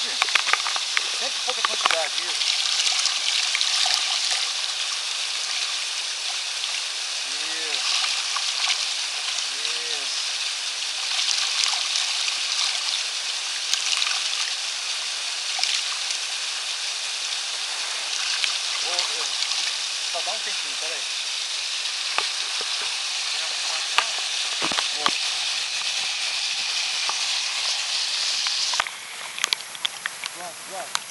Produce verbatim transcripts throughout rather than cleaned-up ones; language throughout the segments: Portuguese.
quantidade. Sempre pouca quantidade, isso. Isso. Isso. Vou, eu, só dá um tempinho, peraí. Vou. Pronto, pronto.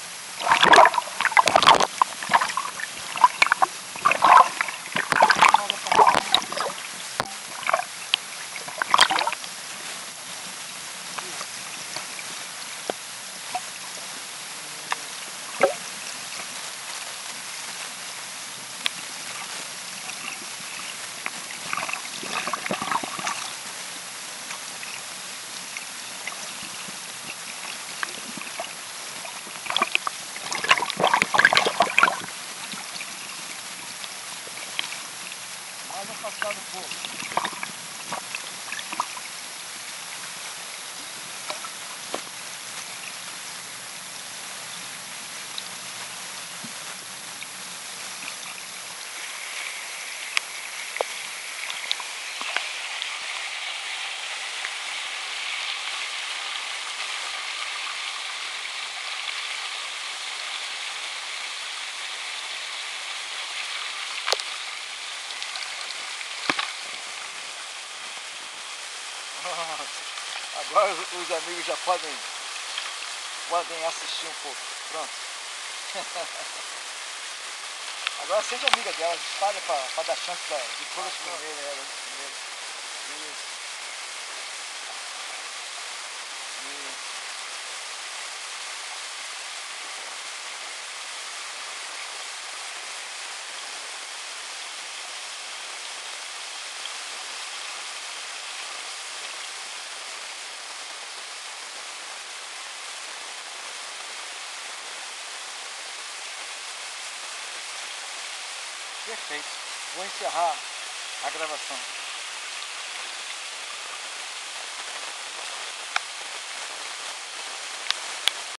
Mais afastado um pouco. Agora os amigos já podem, podem assistir um pouco. Pronto. Agora seja amiga delas, espalha para dar chance da, de todas comerem elas primeiro. Isso. Isso. Perfeito. Vou encerrar a gravação.